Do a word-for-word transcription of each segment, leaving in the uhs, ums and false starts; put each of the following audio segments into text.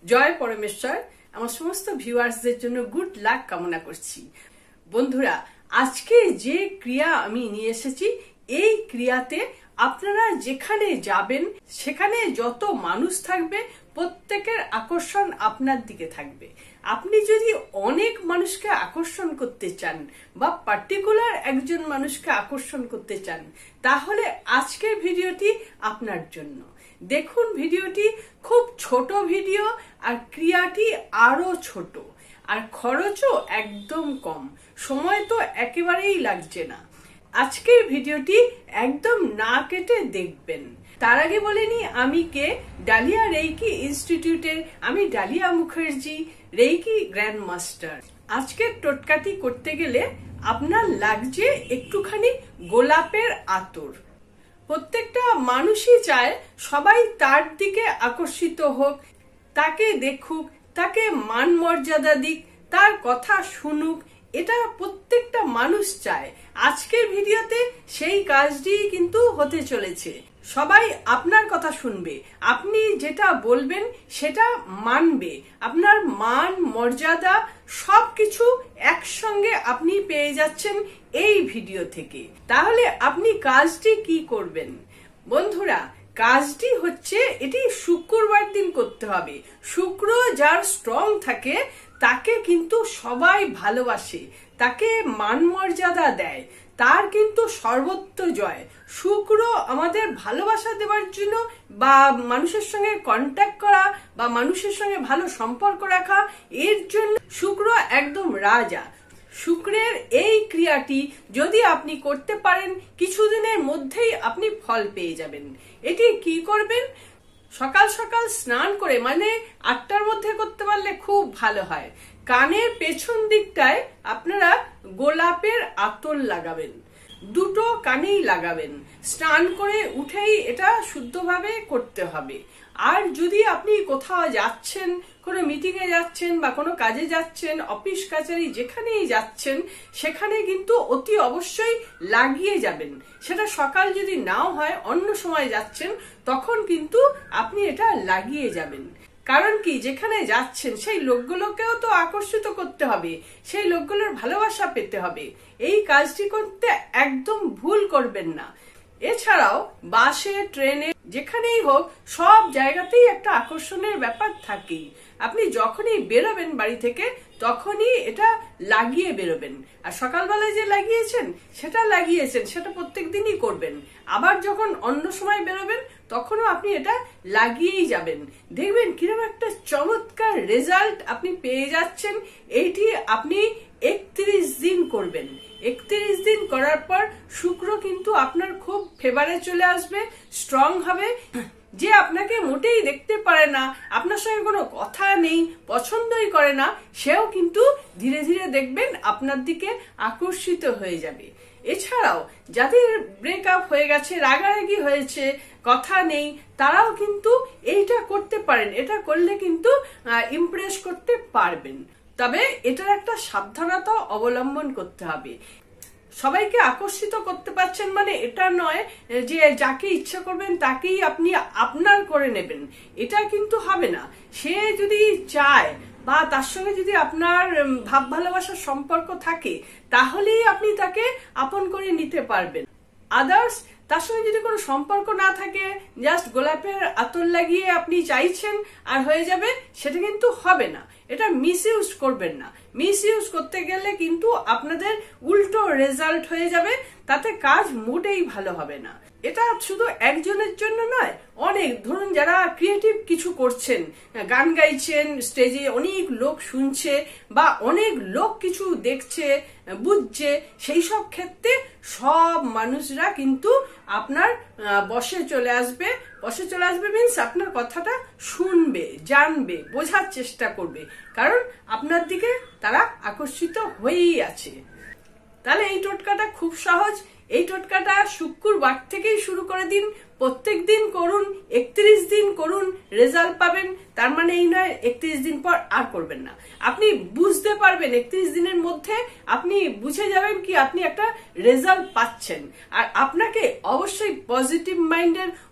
জয় পরমেশ্বর। আমার সমস্ত ভিউয়ার্সদের জন্য গুড লাক কামনা করছি। বন্ধুরা, আজকে যে ক্রিয়া আমি নিয়ে এসেছি, এই ক্রিয়াতে আপনারা যেখানে যাবেন সেখানে যত মানুষ থাকবে প্রত্যেকের আকর্ষণ আপনার দিকে থাকবে। আপনি যদি অনেক মানুষকে আকর্ষণ করতে চান বা পার্টিকুলার একজন মানুষকে আকর্ষণ করতে চান, তাহলে আজকের ভিডিওটি আপনার জন্য। দেখুন, ভিডিওটি খুব ছোট ভিডিও আর ক্রিয়াটি আরো ছোট, আর খরচও একদম কম, সময় তো একেবারেই লাগছে না। আজকের ভিডিওটি একদম না কেটে দেখবেন। তার আগে বলিনি আমি কে। ডালিয়া রেইকি ইনস্টিটিউটের আমি Dalia Mukherjee, reiki grand master. আজকের টোটকাটি করতে গেলে আপনার লাগছে একটুখানি গোলাপের আতর। প্রত্যেকটা মানুষই চায় সবাই তার দিকে আকর্ষিত হোক, তাকে দেখুক, তাকে মান মর্যাদা দিক, তার কথা শুনুক, এটা প্রত্যেকটা মানুষ চায়। আজকের ভিডিওতে সেই কাজটি কিন্তু হতে চলেছে। সবাই আপনার কথা শুনবে, আপনি যেটা বলবেন সেটা মানবে। আপনার মান মর্যাদা সবকিছু একসঙ্গে আপনি পেয়ে যাচ্ছেন এই ভিডিও থেকে। তাহলে আপনি কাজটি কি করবেন? বন্ধুরা, কাজটি হচ্ছে, এটি শুক্রবার দিন করতে হবে। শুক্র যার স্ট্রং থাকে তাকে কিন্তু সবাই ভালোবাসে, তাকে মান মর্যাদা দেয়, তার কিন্তু সর্বত্র জয়। শুক্র আমাদের ভালোবাসা দেওয়ার জন্য বা মানুষের সঙ্গে কন্ট্যাক্ট করা বা মানুষের সঙ্গে ভালো সম্পর্ক রাখা, এর জন্য শুক্র একদম রাজা। শুক্রের এই ক্রিয়াটি যদি আপনি করতে পারেন, কিছুদিনের মধ্যেই আপনি ফল পেয়ে যাবেন। এটি কি করবেন? সকাল সকাল স্নান করে, মানে আটটার মধ্যে করতে পারলে খুব ভালো হয়। কানের পেছন দিকটায় আপনারা গোলাপের আতর লাগাবেন, দুটো কানেই লাগাবেন। স্নান করে উঠেই এটা শুদ্ধভাবে করতে হবে। আর যদি আপনি কোথাও যাচ্ছেন, কোনো মিটিং এ যাচ্ছেন বা কোনো কাজে যাচ্ছেন, অফিস কাছারি যেখানেই যাচ্ছেন, সেখানে কিন্তু অতি অবশ্যই লাগিয়ে যাবেন। সেটা সকাল যদি নাও হয়, অন্য সময় যাচ্ছেন, তখন কিন্তু আপনি এটা লাগিয়ে যাবেন। কারণ কি, যেখানে যাচ্ছেন সেই লোকগুলোকেও তো আকর্ষিত করতে হবে, সেই লোকগুলোর ভালোবাসা পেতে হবে। এই কাজটি করতে একদম ভুল করবেন না। এছাড়াও বাসে, ট্রেনে, যেখানেই হোক, সব জায়গাতেই একটা আকর্ষণের ব্যাপার থাকেই। আপনি যখনই বেরোবেন বাড়ি থেকে, তখনই এটা লাগিয়ে বেরোবেন। আর সকালবেলায় যে লাগিয়েছেন সেটা লাগিয়েছেন, সেটা প্রত্যেক দিনই করবেন। আবার যখন অন্য সময় বেরোবেন, তখনও আপনি এটা লাগিয়েই যাবেন। দেখবেন কিরকম একটা চমৎকার রেজাল্ট আপনি পেয়ে যাচ্ছেন। এইটি আপনি একত্রিশ দিন করবেন। একত্রিশ দিন করার পর শুক্র কিন্তু আপনার খুব ফেভারে চলে আসবে, স্ট্রং হবে। যে আপনাকে মোটেই দেখতে পারে না, আপনার সঙ্গে কোনো কথা নেই, পছন্দই করে না, সেও কিন্তু ধীরে ধীরে দেখবেন আপনার দিকে আকর্ষিত হয়ে যাবে। এছাড়াও যাদের ব্রেকআপ হয়ে গেছে, রাগারাগি হয়েছে, কথা নেই, তারাও কিন্তু এইটা করতে পারেন। এটা করলে কিন্তু ইমপ্রেস করতে পারবেন। তবে এটার একটা সাবধানতা অবলম্বন করতে হবে। সবাইকে আকর্ষিত করতে পারছেন মানে এটা নয় যে যাকে ইচ্ছা করবেন তাকেই আপনি আপনার করে নেবেন, এটা কিন্তু হবে না। সে যদি চায় বা তার সঙ্গে যদি আপনার ভাব ভালোবাসার সম্পর্ক থাকে, তাহলেই আপনি তাকে আপন করে নিতে পারবেন। আদার্স তার সঙ্গে যদি কোনো সম্পর্ক না থাকে, জাস্ট গোলাপের আতর লাগিয়ে আপনি চাইছেন আর হয়ে যাবে, সেটা কিন্তু হবে না। এটা মিস ইউজ করবেন না। মিস ইউজ করতে গেলে কিন্তু আপনাদের উল্টো রেজাল্ট হয়ে যাবে, তাতে কাজ মোটেই ভালো হবে না। এটা শুধু একজনের জন্য নয়, অনেক, ধরুন যারা ক্রিয়েটিভ কিছু করছেন, গান গাইছেন, স্টেজে অনেক লোক শুনছে বা অনেক লোক কিছু দেখছে, বুঝছে, সেই সব ক্ষেত্রে সব মানুষরা কিন্তু আপনার বসে চলে আসবে। বসে চলে আসবে মিন্স আপনার কথাটা শুনবে, জানবে, বোঝার চেষ্টা করবে, কারণ আপনার দিকে তারা আকর্ষিত হয়েই আছে। তাহলে এই টোটকাটা খুব সহজ। এই টোটকাটা শুক্রবার থেকেই শুরু করে দিন, প্রত্যেক দিন করুন, একত্রিশ দিন করুন, রেজাল্ট পাবেন। তার মানে এই নয় একত্রিশ দিন পর আর করবেন না। আপনি বুঝতে পারবেন, একত্রিশ দিনের মধ্যে আপনি বুঝে যাবেন কি আপনি একটা রেজাল্ট পাচ্ছেন। আর আপনাকে অবশ্যই পজিটিভ মাইন্ডের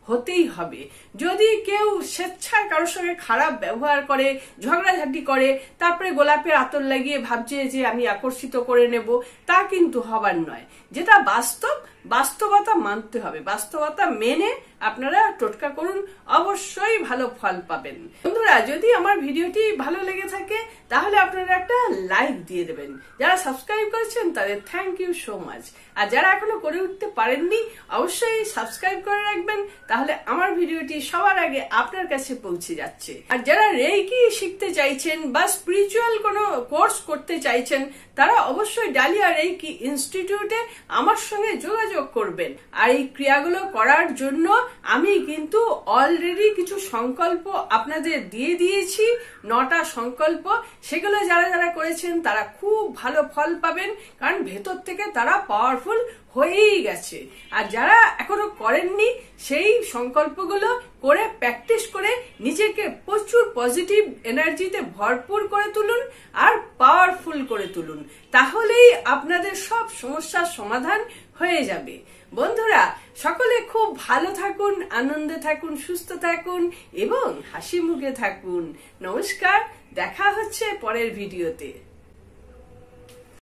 হতেই হবে। যদি কেউ স্বেচ্ছায় কারোর সঙ্গে খারাপ ব্যবহার করে, ঝগড়াঝাটি করে, তারপরে গোলাপের আতর লাগিয়ে ভাবছে যে আমি আকর্ষিত করে নেব, তা কিন্তু হবার নয়। যেটা বাস্তব, বাস্তবতা মানতে হবে। বাস্তবতা মেনে আপনারা টোটকা করুন, অবশ্যই ভালো ফল পাবেন। বন্ধুরা, যদি আমার ভিডিওটি ভালো লেগে থাকে তাহলে আপনারা একটা লাইক দিয়ে দেবেন। যারা সাবস্ক্রাইব করেছেন তাদের থ্যাংক ইউ সো মাচ। আর যারা এখনো করে উঠতে পারেননি অবশ্যই সাবস্ক্রাইব করে রাখবেন, তাহলে আমার ভিডিওটি সবার আগে আপনার কাছে পৌঁছে যাচ্ছে। আর যারা রেইকি শিখতে চাইছেন বা স্পিরিচুয়াল কোনো কোর্স করতে চাইছেন তারা অবশ্যই ডালিয়া রেইকি ইনস্টিটিউটে আমার সঙ্গে যোগাযোগ করবেন। আর এই ক্রিয়াগুলো করার জন্য আমি কিন্তু অলরেডি কিছু সংকল্প আপনাদের দিয়ে দিয়েছি, নটা সংকল্প। সেগুলো যারা যারা করেছেন তারা খুব ভালো ফল পাবেন, কারণ ভেতর থেকে তারা পাওয়ারফুল হয়েই গেছে। আর যারা এখনো করেননি সেই সংকল্পগুলো করে প্র্যাকটিস করে নিজেকে প্রচুর পজিটিভ এনার্জিতে ভরপুর করে তুলুন আর পাওয়ারফুল করে তুলুন, তাহলেই আপনাদের সব সমস্যার সমাধান হয়ে যাবে। বন্ধুরা, সকলে খুব ভালো থাকুন, আনন্দে থাকুন, সুস্থ থাকুন এবং হাসি মুখে থাকুন। নমস্কার, দেখা হচ্ছে পরের ভিডিওতে।